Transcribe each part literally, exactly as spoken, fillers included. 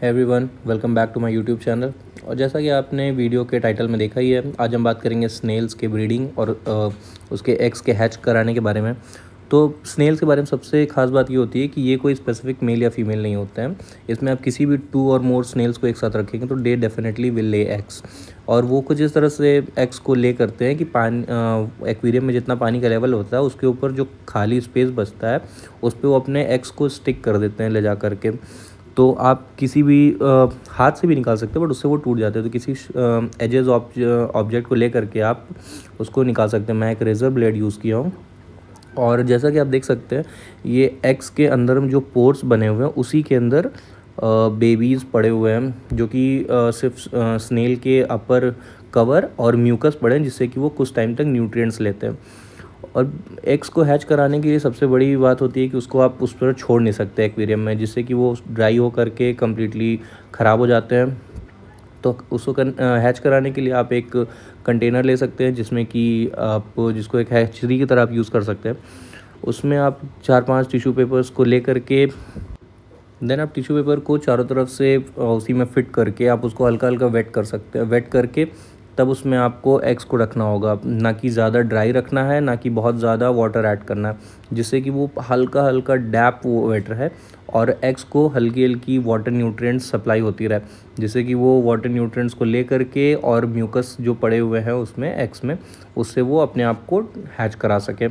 है everyone, welcome back to my YouTube channel. और जैसा कि आपने वीडियो के टाइटल में देखा ही है, आज हम बात करेंगे स्नेल्स के ब्रीडिंग और आ, उसके एग्स के हैच कराने के बारे में। तो स्नेल्स के बारे में सबसे खास बात ये होती है कि ये कोई स्पेसिफिक मेल या फीमेल नहीं होता है। इसमें आप किसी भी टू और मोर स्नेल्स को एक साथ रखेंगे तो they definitely will lay eggs. और वो कुछ इस तरह से एग्स को ले करते हैं कि पानी एक्वेरियम में जितना पानी का लेवल होता है उसके ऊपर जो खाली स्पेस बचता है उस पर वो अपने एग्स को स्टिक कर देते हैं ले जा करके। तो आप किसी भी आ, हाथ से भी निकाल सकते हैं बट उससे वो टूट जाते हैं। तो किसी एजेस ऑब्जेक्ट को ले करके आप उसको निकाल सकते हैं। मैं एक रेज़र ब्लेड यूज़ किया हूँ और जैसा कि आप देख सकते हैं ये एग्स के अंदर में जो पोर्स बने हुए हैं उसी के अंदर बेबीज़ पड़े हुए हैं, जो कि सिर्फ स्नेल के अपर कवर और म्यूकस पड़े हैं, जिससे कि वो कुछ टाइम तक न्यूट्रिएंट्स लेते हैं। और एग्स को हैच कराने के लिए सबसे बड़ी बात होती है कि उसको आप उस पर छोड़ नहीं सकते एक्वेरियम में, जिससे कि वो ड्राई हो करके कम्प्लीटली ख़राब हो जाते हैं। तो उसको हैच कराने के लिए आप एक कंटेनर ले सकते हैं जिसमें कि आप जिसको एक हैचरी की तरह आप यूज़ कर सकते हैं। उसमें आप चार पांच टिश्यू पेपर्स को ले करके देन आप टिश्यू पेपर को चारों तरफ से उसी में फिट करके आप उसको हल्का हल्का वेट कर सकते हैं। वेट करके तब उसमें आपको एग्स को रखना होगा, ना कि ज़्यादा ड्राई रखना है ना कि बहुत ज़्यादा वाटर ऐड करना है, जिससे कि वो हल्का हल्का डैप वो वेट रहे और एग्स को हल्की हल्की वाटर न्यूट्रिएंट्स सप्लाई होती रहे, जिससे कि वो वाटर न्यूट्रिएंट्स को ले करके और म्यूकस जो पड़े हुए हैं उसमें एग्स में, उससे वो अपने आप को हैच करा सके।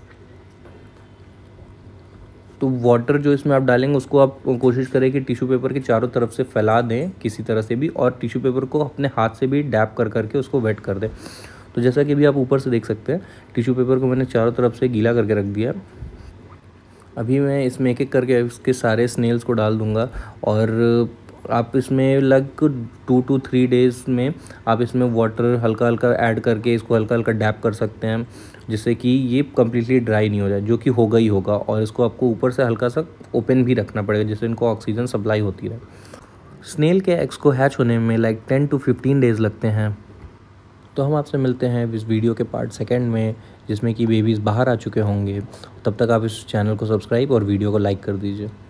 तो वाटर जो इसमें आप डालेंगे उसको आप कोशिश करें कि टिश्यू पेपर के चारों तरफ से फैला दें किसी तरह से भी, और टिश्यू पेपर को अपने हाथ से भी डैप कर करके उसको वेट कर दें। तो जैसा कि अभी आप ऊपर से देख सकते हैं टिश्यू पेपर को मैंने चारों तरफ से गीला करके रख दिया। अभी मैं इसमें एक एक करके इसके सारे स्नेल्स को डाल दूँगा और आप इसमें लग टू टू थ्री डेज़ में आप इसमें वाटर हल्का हल्का ऐड करके इसको हल्का हल्का डैप कर सकते हैं, जिससे कि ये कम्प्लीटली ड्राई नहीं हो जाए, जो कि होगा ही होगा। और इसको आपको ऊपर से हल्का सा ओपन भी रखना पड़ेगा जिससे इनको ऑक्सीजन सप्लाई होती रहे। स्नेल के एग्स को हैच होने में like ten to fifteen days लगते हैं। तो हम आपसे मिलते हैं इस वीडियो के पार्ट सेकेंड में, जिसमें कि बेबीज़ बाहर आ चुके होंगे। तब तक आप इस चैनल को सब्सक्राइब और वीडियो को लाइक कर दीजिए।